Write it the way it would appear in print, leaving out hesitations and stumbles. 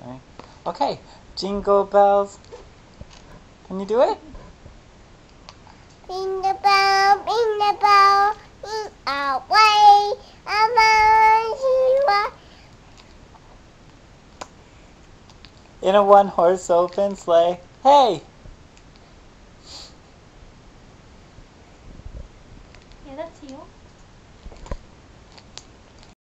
Sorry. Okay, Jingle Bells. Can you do it? Jingle bell, in our way, In a one-horse open sleigh. Hey! Yeah, that's you.